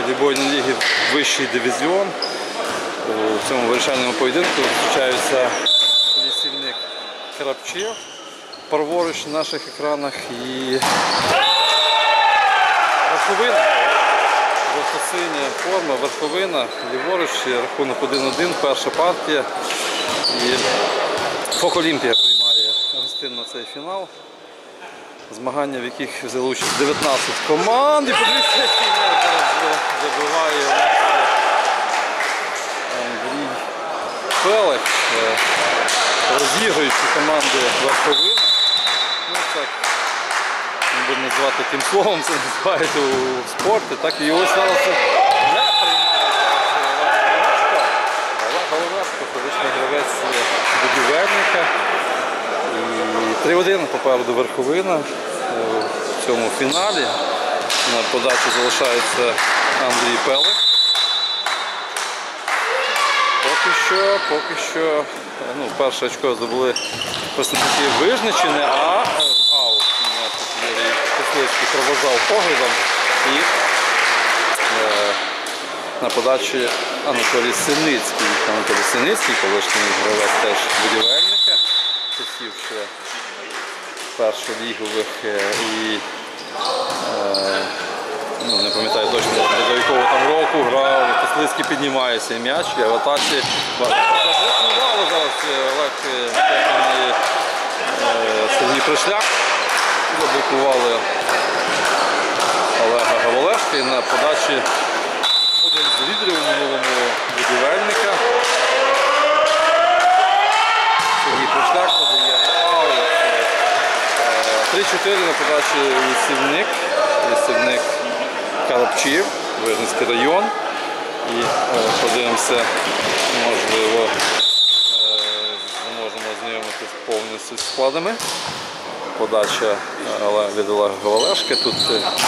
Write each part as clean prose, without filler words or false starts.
волейбольної ліги вищий дивізіон. У цьому вирішальному поєдинку зустрічаються Лісівник Крапчів праворуч на наших екранах і Верховина. Жовто-синя форма, Верховина, ліворуч, рахунок 1-1, перша партія. І Фок Олімпія приймає гостинно цей фінал. Змагання, в яких взяли участь 19 команд. І подивіться, який зараз забиває Андрій Пелех, розігруючи команди Верховина. Ну так, не буду називати тим словом, це називають у спорті. Так і ось зараз не приймає Головешко, колишній гравець будівельника. І 3-1 попереду Верховина в цьому фіналі. На подачі залишається Андрій Пелех. Поки що, ну, перше очко здобули представники Вижниччини, а аут Юрій Кислицький проводжав поглядом. І на подачі Анатолій Синицький. Анатолій Синицький, колишній гравець теж будівельника, посів ще першолігових і ну, не пам'ятаю точно, до якого там року грав. Кислицький піднімає цей м'яч, і в атаці заблокували зараз Олег і Сергій Пришляк. Заблокували Олега Гаволешка і на подачі один з лідерів у минулому будівельника. Сергій Пришляк подає аут. 3-4 на подачі Лісівник Карапчів, Вижницький район. І подивимося, можливо, зможемо ознайомитися повністю з складами. Подача від Олега Гаволешки. Тут заблокував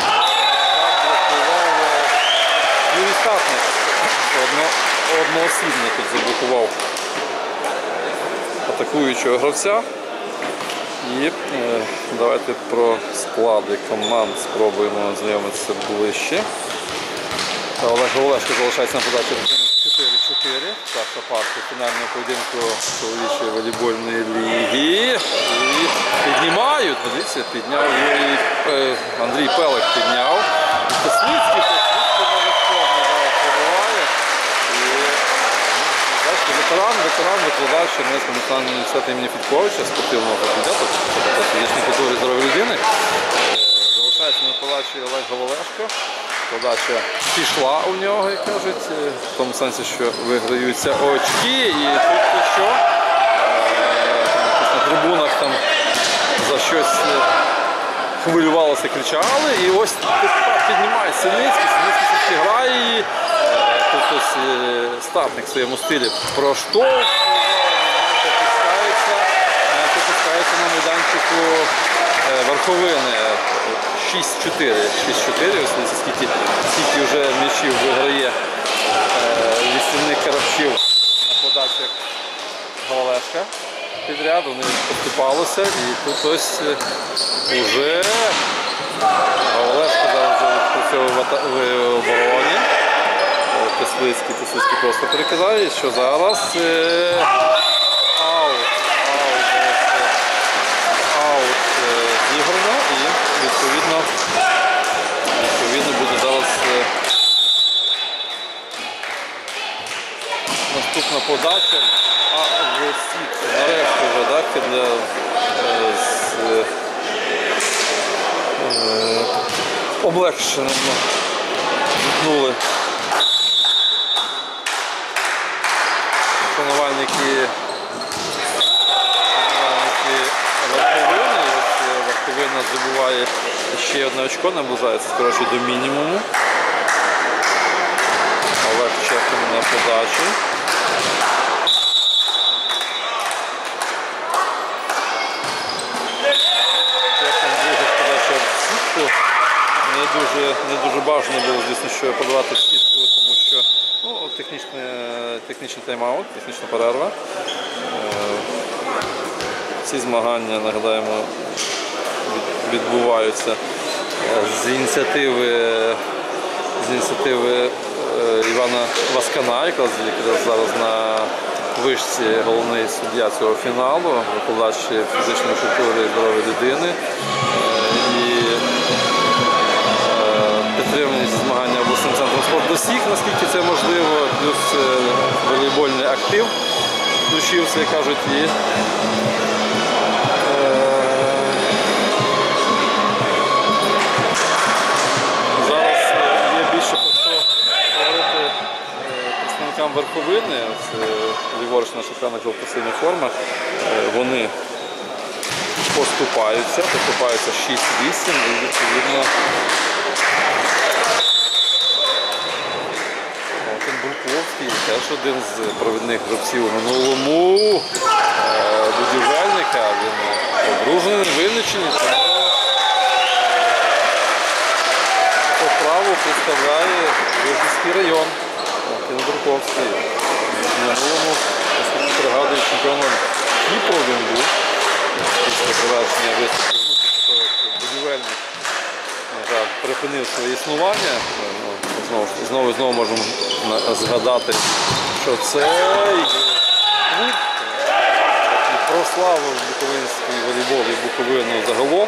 Юрій Статник. Одноосібно тут заблокував атакуючого гравця. І давайте про склади команд спробуємо знайомитися ближче. Олег Гаволешко залишається на подачі 4-4. Перша партія фінального поєдинку чоловічої волейбольної ліги. І піднімають, дивіться, підняв Андрій Пелех підняв. Кислицький навіть складно зараз пробиває. І бачите, ветеран, викладач Чернівецького національного університету імені Федьковича, спортивного факультету, тобто фізичної культури і здоров'я людини. Залишається на подачі Олег Гаволешко. Подача пішла у нього, як кажуть, в тому сенсі, що виграються очки. І тут що? На трибунах там за щось хвилювалося, кричали. І ось тут піднімає Синицький все-таки грає. І тут ось Статник в своєму стилі проштовхує, опускається на майданчику Верховини. 6-4, ось скільки вже м'ячів виграє Лісівник Карапчів на подачах Гаволешка підряд, вони поступалися і тут ось уже Гаволешка зараз відпрацьовує в обороні. Кислицький просто перекидає, що зараз аут зіграно і відповідно буде зараз наступна подача, в сітку, нарешті вже, так, облегшено зіткнули шанувальники Верховини. Верховина здобуває ще одне очко, наближається, коротше, до мінімуму. Олег Чехов на подачі. Чехов друга подача в сітку. Не дуже бажано було, звісно, що подавати в сітку, тому що технічний тайм-аут, технічна перерва. Ці змагання, нагадаємо, відбуваються з ініціативи з ініціативи Івана Васкана, якраз зараз на вишці головний суддя цього фіналу, викладач фізичної культури і здоров'я людини. І підтримані змагання обласним центром спорту до всіх, наскільки це можливо, плюс волейбольний актив включився, як кажуть, і зараз є більше про що говорити представникам верховини. Це ліворуч наша крана жовто-синя форма. Вони поступаються 6-8 і відповідно Бурковський, теж один з провідних гравців у минулому будівельника, він одружений на Вінниччині, тому по праву представляє Вижницький район. Він Бурковський. В минулому, наскільки пригадую, чемпіоном Кіпру він був після завершення виступу. Будівельник, на жаль, припинив своє існування. Знову можемо згадати, що це клуб прославив буковинський волейбол і Буковину загалом.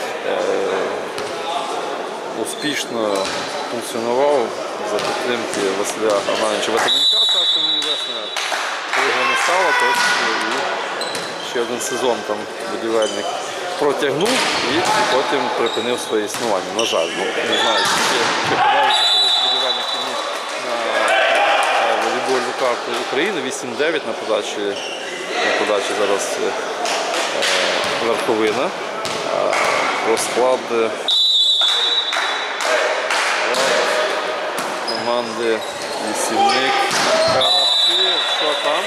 Успішно функціонував за підтримки Василя Романовича Ватанюка, царство небесне. Коли його не стало, то ще один сезон там будівельник протягнув і потім припинив своє існування. На жаль, не знаю, чи подалися колись будівельники на волейбольну карту України. 8-9 на подачі зараз верховина. Розклад команди Лісівник, Карапів, що там?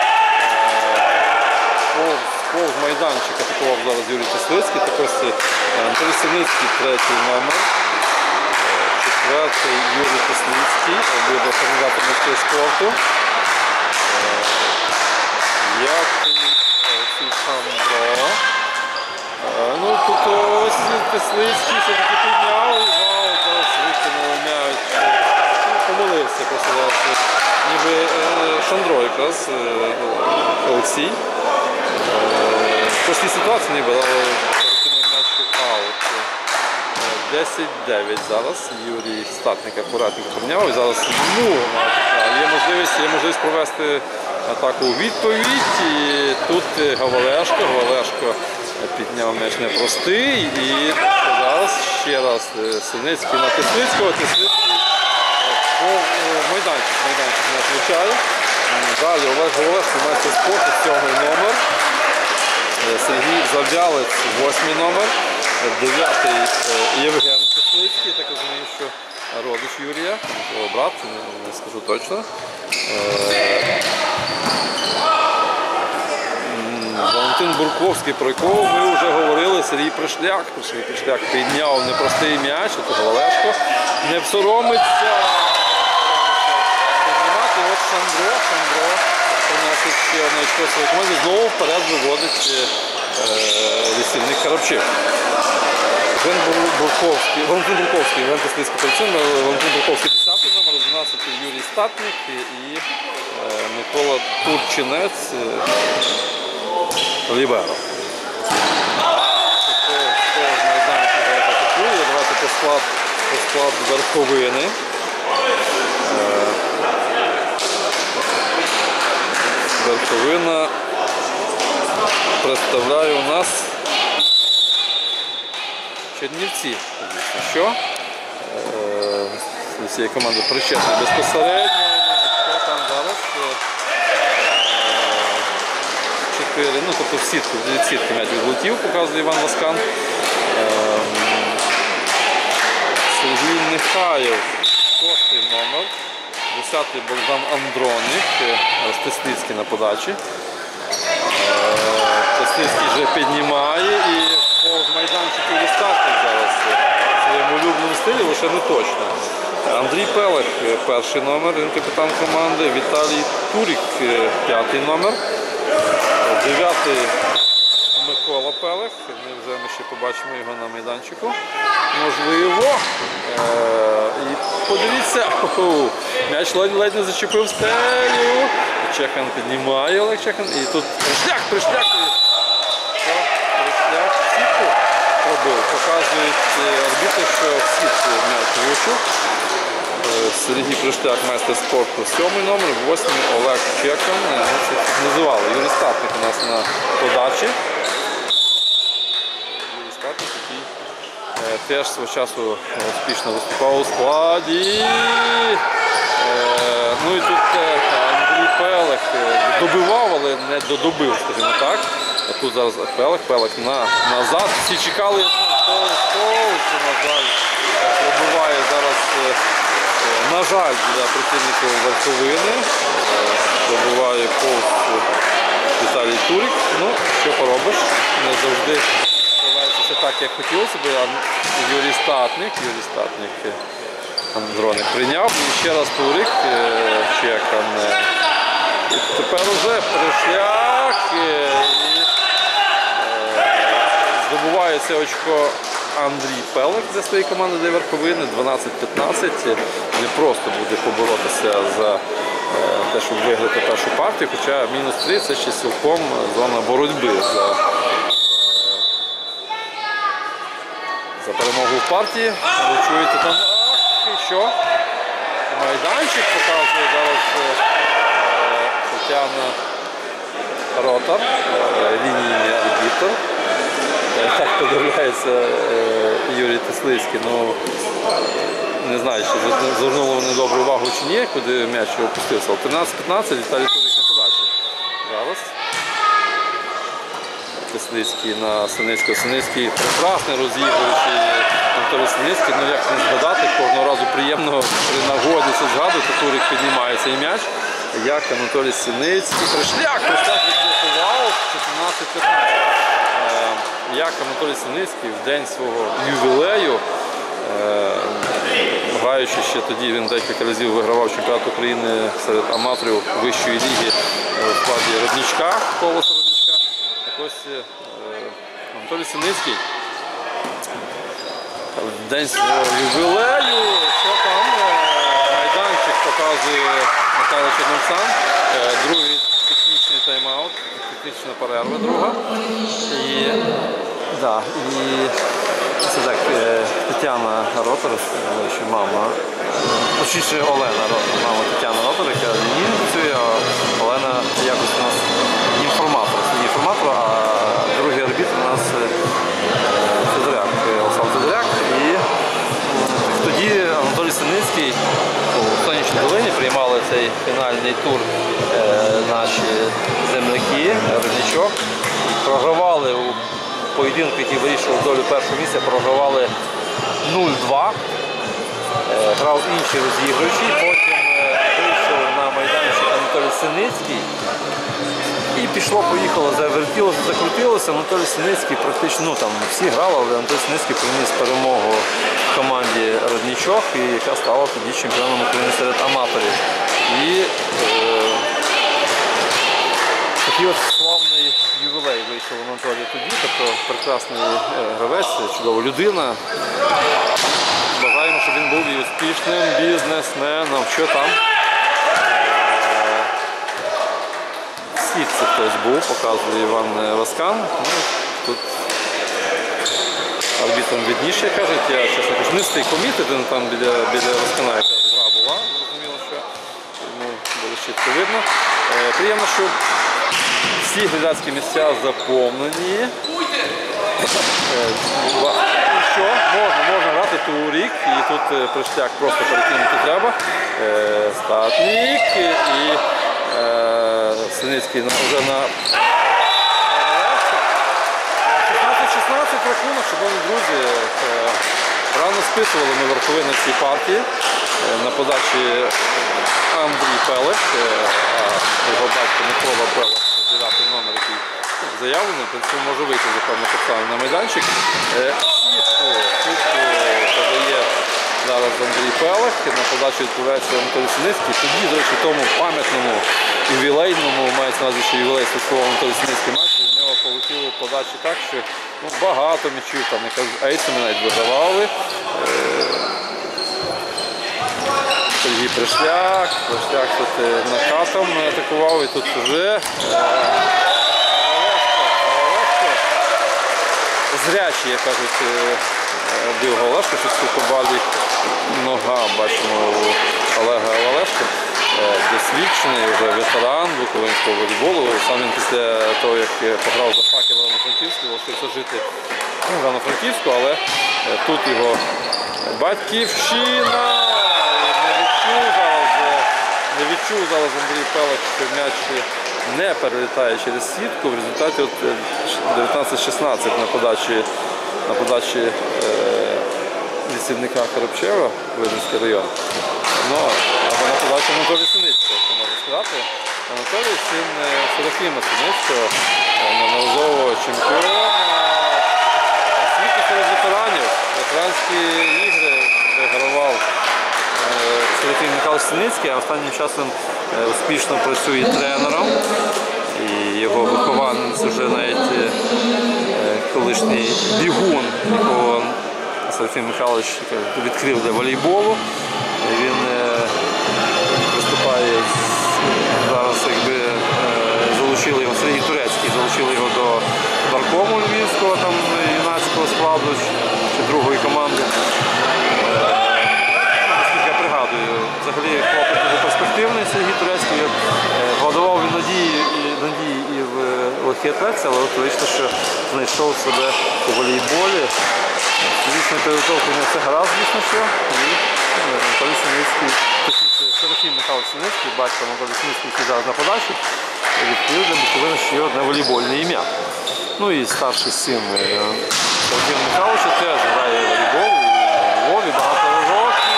Повз майданчик атакував зараз Юрій Теслицький, також Анатолій Синицький, третій номер, четвертий Юрій Теслицький, обидва організатор майстрів спорту, п'ятий Олексій Шандро. Ну тут ось Теслицький все-таки підняв і зараз викинули м'яч. Помилився просто зараз, ніби Шандро якраз, Олексій. В простій ситуації ніби, але перекинув м'яч аут. 10-9 зараз. Юрій Статник акуратненько прийняв. І зараз є можливість провести атаку у відповідь. І тут Говалешко підняв м'яч непростий. І зараз ще раз Синицький на Теслицького. Теслицький майданчик не відключає. Далі Олег Говалешко, майстер спорту, 7-й номер. Сергій Зав'ялець, 8-й номер. 9-й Євген Теслицький, так розумію, що родич Юрія, його брат, не скажу точно. Валентин Бурковський, про якого ми вже говорили, Сергій Пришляк. Сергій Пришляк підняв непростий м'яч, тут Говалешко не всоромиться. От Шандро приносить ще одне очко своєї команди, знову вперед виводить Лісівник Карапчик. Валентин Бурковський, Євген Теслицький Пальчин, Валентин Бурковський 10-й номер, 12-й Юрій Статник і Микола Турчинець, Ліберо. Давайте по складу верховини. Верховина представляє у нас Чернівці. Що? З цієї команди причетні безпосередньо. Що там зараз? 4, тобто в сітку, від сітки м'яч відлетів, показує Іван Васкан. Сергій Нехаєв, 6-й номер. 10-й Богдан Андронік, Теслицький на подачі. Теслицький вже піднімає і повз майданчик Юрій Статник зараз в своєму улюбленому стилі, лише не точно. Андрій Пелех, 1-й номер, він капітан команди. Віталій Турік, 5-й номер. 9-й Микола Пелех. Пелех. Ми ще побачимо його на майданчику. Можливо. І подивіться, м'яч ледь не зачепив стелю. Чехан піднімає Олег Чехан. І тут пришляк в сітку пробив. Показують арбітри, що в сітку м'яч влучив. Сергій Пришляк, майстер спорту, 7-й номер, 8-й Олег Чехан. Називали Юрій Статник у нас на подачі. Юрій Статник, який теж свого часу успішно виступав у складі. Ну і тут Андрій Пелех добивав, але не додобив, скажімо так. А тут зараз Пелех назад. Всі чекали, на жаль, пробиває зараз, на жаль, для працівників Верховини. Пробиває повз Віталій Турік. Ну, що поробиш, не завжди все так, як хотілося б. Юрій Статник Андроник прийняв. І ще раз Турік, Чекан. І тепер уже Пришляк. Здобуває це очко Андрій Пелех для своєї команди для Верховини. 12-15. Не просто буде поборотися за те, щоб виграти першу партію, хоча мінус 3 це ще цілком зона боротьби за перемогу в партії. Ви чуєте там, і що? Майданчик показує зараз Тетяна Ротар, лінійний арбітр. Так подивляється Юрій Теслицький. Ну, не знаю, чи звернули вони добру увагу чи ні, куди м'яч опустився. 13-15, Віталій Турик на подачі. Зараз Теслицький на Синицького. Синицький прекрасний розігруючий Анатолій Синицький. Ну як не згадати, кожного разу приємно при нагоді це згадувати. Турик піднімає цей м'яч. Як Анатолій Синицький. Пришляк відблокував 14-15. Як Анатолій Синицький в день свого ювілею, граючи ще тоді, він декілька разів вигравав чемпіонат України серед аматорів вищої ліги у складі Роднічка, колоса Роднічка. Так ось Анатолій Синицький в день свого ювілею, що там, майданчик показує Наталя Черновцан, другий технічний тайм-аут, технічна перерва друга. І це так, Тетяна Ротар, що мама, точніше Олена Ротар, мама Тетяна Ротар, яка не працює, а Олена якось у нас інформатор, а другий арбітр у нас Федоряк, Олександр Федоряк. І тоді Анатолій Синицький у Сонячній Долині приймали цей фінальний тур наші земляки, Роднічок, програвали у поєдинку, який вирішував долю першого місця, програвали 0-2, грав інший розігруючий, потім вийшов на майданчик Анатолій Синицький і пішло-поїхало, завертілося, закрутилося. Анатолій Синицький практично, ну там всі грали, але Анатолій Синицький приніс перемогу в команді Роднічок, яка стала тоді чемпіоном України серед аматорів. І такий от славний ювілей вийшов у Анатолія тоді, тобто прекрасний гравець, чудова людина. Бажаємо, щоб він був і успішним бізнесменом. Що там? В сітці хтось був, показує Іван Васкан. Ну, тут арбітром відніше, кажуть, я чесно кажу, не встиг помітити, там біля Васкана якась гра була, зрозуміло, що йому було чітко видно. Приємно, що всі глядацькі місця заповнені. Що? Можна грати турік, і тут Пришляк просто перекинути треба. Статник і Синицький вже на 16-16 рахунок, шановні друзі. Рано списували ми Верховину в цій партії. На подачі Андрій Пелех, а його батько Микола Пелех, 9-й номер, який заявлений, він може вийти за певно на майданчик. Сітку подає Зараз Андрій Пелих, на подачу відправляється Анатолій Синицький. Тоді, до речі, тому пам'ятному ювілейному, мається на увазі, що ювілей святкував Анатолій Синицький матч, і в нього полетіли подачі так, що багато м'ячів, там, ейсами навіть вигравали. Сергій Пришляк тут накатом атакував, і тут вже зрячий, як кажуть, бив Галашко, що скільки нога, бачимо, у Олега Олешка. Досвідчений вже ветеран буковинського волейболу. Сам він після того, як пограв за Факел Івано-Франківську, залишився жити в Івано-Франківську, але тут його батьківщина. Не відчув зараз Андрій Пелих, що м'яч не перелітає через сітку. В результаті 19-16 на подачі лісівника Коробчева, Видинський район. Або на подачі Анатолія Синицького, що можна сказати. Анатолій – син Серафіма Синицького, неодноразового чемпіона світу серед ветеранів. Ветеранські ігри вигравав Серафім Михайлович Синицький, а останнім часом успішно працює тренером. І його вихованець вже навіть колишній бігун, якого Серафім Михайлович відкрив для волейболу. Він виступає зараз, якби залучили його, Сергій Турецький, залучили його до Баркому Львівського, там юнацького складу чи другої команди. Наскільки я пригадую, взагалі хлопець дуже перспективний Сергій Турецький. Вкладував він надії і в легкій атлетиці, але от вийшло, що знайшов себе у волейболі. Фізична підготовка не все гаразд, звісно, що. І Анатолій Синицький, Серафім Михайлович Синицький, батько Анатолій Синицький, який зараз на подачі, відкрив для Буковини ще одне волейбольне ім'я. Ну і старший син Серафіма Михайловича теж грає в волейбол у Львові багато років.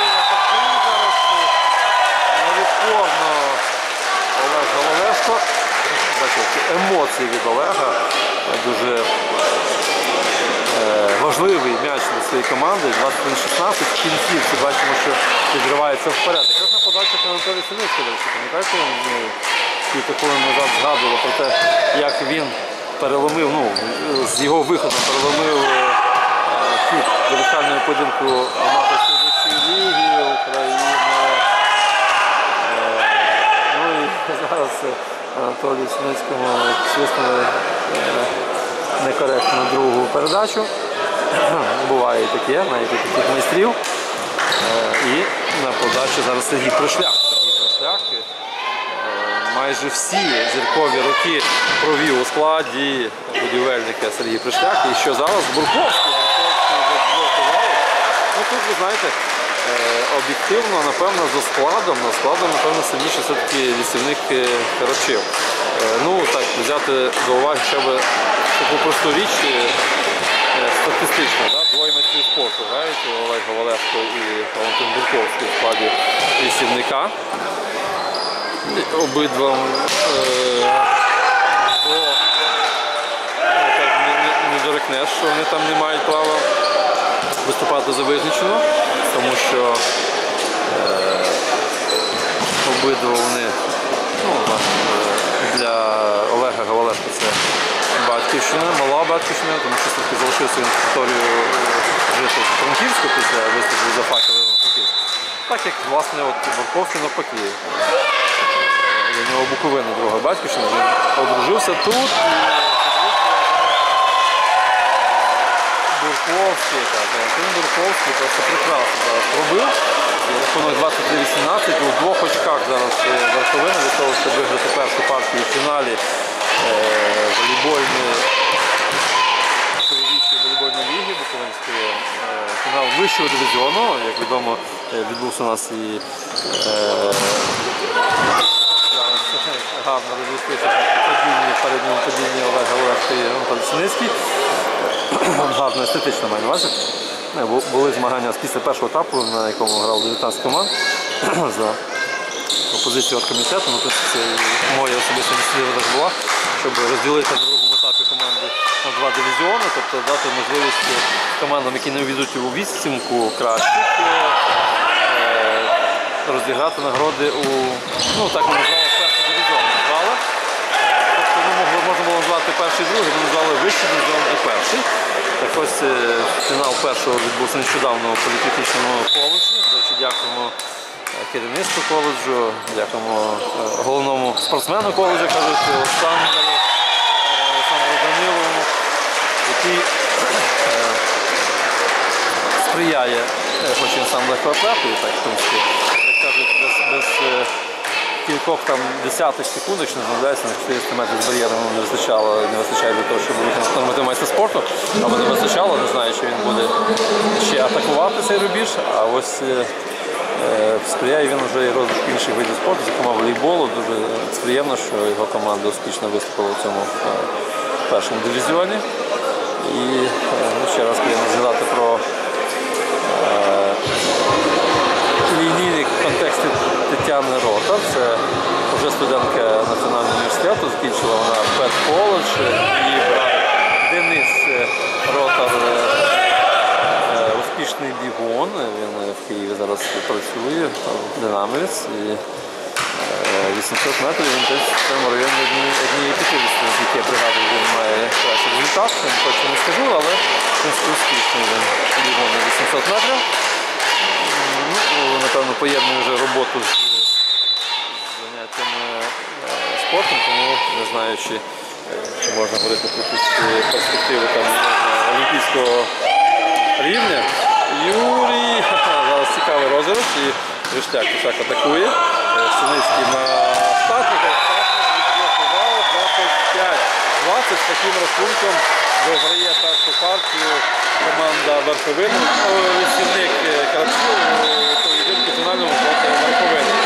Невідпорно Олег Головешко. Бачите, емоції від Олега. Дуже важливий м'яч для своєї команди. 21-16. В кінцівці бачимо, що відривається вперед. Якраз на подачах Анатолія Синицького. Пам'ятаєте, кілька хвилин назад згадували про те, як він переломив, з його виходом переломив хід вирішального поєдинку аматорської вищої ліги України. І зараз Анатолію Синицькому свиснули некоректно другу передачу. Буває і таке, навіть і таких майстрів. І на подачі зараз Сергій Пришляк. Майже всі зіркові роки провів у складі будівельника Сергій Пришляк. І що зараз Бурковський заблокував. Тут, ви знаєте, об'єктивно, напевно, за складом, напевно, сильніше все-таки лісівник Коробчев. Так, взяти до уваги ще би таку просту річ статистично. Двоє майстрів спорту грають, Олег Головешко і Валентин Бурковський в складі лісівника. Обидва не дорекнеш, що вони там не мають права виступати за визначено, тому що обидва вони для Олега Головешка це батьківщина, мала батьківщина, тому що все-таки залишився він територію жити в Франківську після виступу за Факел Івано-Франківську. Так як, власне, Бурковський навпаки. Для нього Буковина друга батьківщина, він одружився тут. Бурковський, Валентин Бурковський просто прекрасно зараз пробив. І рахунок 23-18, у двох очках зараз Верховина для того, щоб виграти першу партію в фіналі чоловічої волейбольної ліги Буковинської. Фінал вищого дивізіону, як відомо, відбувся у нас і гарно розвитися передньому падінні Олега Головешка і Анатолій Синицький. Гарно естетично маю на увазі. Були змагання після першого етапу, на якому грав 19 команд за пропозицію оргкомітету. Це моя особиста ініціатива була, щоб розділити на другому етапі команди на 2 дивізіони, тобто дати можливість командам, які не увійдуть у вісімку кращих, розіграти нагороди у, ну так ми назвали, перший дивізіон назвали. Тобто можна було назвати перший і другий, ми назвали вищий дивізіон і перший. Так ось фінал першого відбувся нещодавно у політехнічному коледжі. До речі, дякуємо керівництву коледжу, дякуємо головному спортсмену коледжу, кажуть, Олександру Данилову, який сприяє, хоч він сам легкоатлету, так, в принципі, як кажуть, без кількох там десятих секунд, якщо не змовляється, на 400 метрів з бар'єром не вистачає для того, щоб виконати норматив майстра спорту, або не вистачало, не знаю, чи він буде ще атакувати цей рубіж, а ось сприяє він вже і розвитку інших видів спорту, зокрема волейболу. Дуже приємно, що його команда успішно виступила в цьому першому дивізіоні. І ще раз приємно згадати про лінійний контекст Тетяни Ротар. Це вже студентка Національного університету, закінчила вона Педколедж, і брат Денис Ротар успішний бігун, він в Києві зараз працює, динамівець, і 800 метрів він десь в цьому районі однієї 50, наскільки я пригадую, він має кращий результат, я точно не скажу, але успішний він бігун на 800 метрів. Напевно, поєднує вже роботу з заняттями спортом, тому не знаю, чи можна говорити про якісь перспективи там олімпійського рівня. Юрій, зараз цікавий розіграш, і Віштяк атакує. Синицький на старті, відблокував 25-20, з таким рахунком виграє першу партію команда Верховини, вісівник Карпчук, поєдинку фінальному проти Верховини.